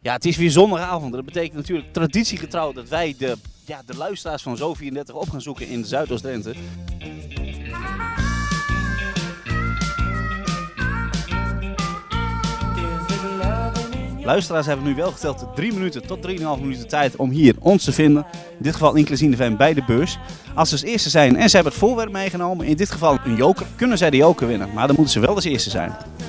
Ja, het is weer zondagavond. Dat betekent natuurlijk traditiegetrouw dat wij de luisteraars van Zo34 op gaan zoeken in Zuidoost-Drenthe. Luisteraars hebben nu wel geteld 3 minuten tot 3,5 minuten tijd om hier ons te vinden. In dit geval inclusief FM bij de beurs. Als ze als eerste zijn en ze hebben het voorwerp meegenomen, in dit geval een joker, kunnen zij de joker winnen. Maar dan moeten ze wel als eerste zijn.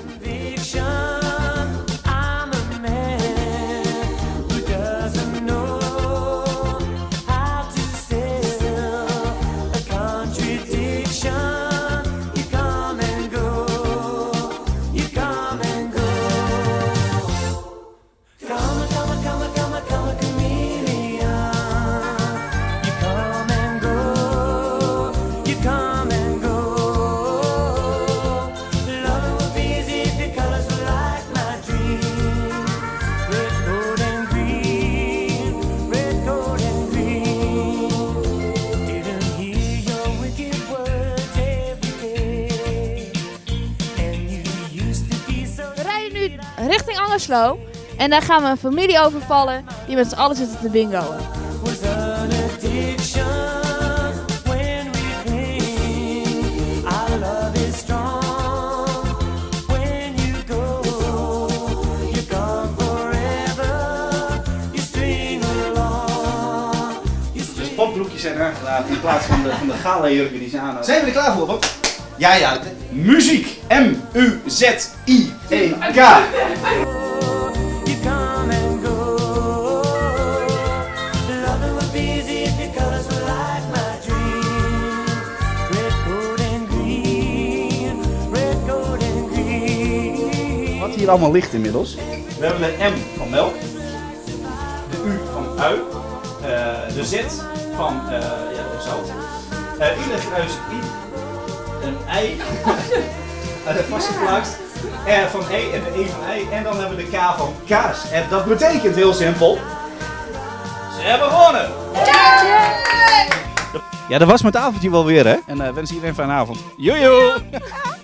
Richting Angerslo en daar gaan we een familie overvallen die met z'n allen zitten te bingoen. De spotbroekjes zijn aangedaan in plaats van de gala-jurken die ze aan hadden. Zijn we er klaar voor, Bob? Ja. Muziek. M-U-Z-I-E-K. Wat hier allemaal ligt inmiddels. We hebben de M van melk. De U van ui. De Z van zout. Ieder kruis I. Een ei, vastgeplakt, R van E en de E van ei en dan hebben we de K van kaas. En dat betekent heel simpel, ze hebben gewonnen! Ja, dat was mijn avondje wel weer hè. En wens iedereen een fijne avond. Joejoe!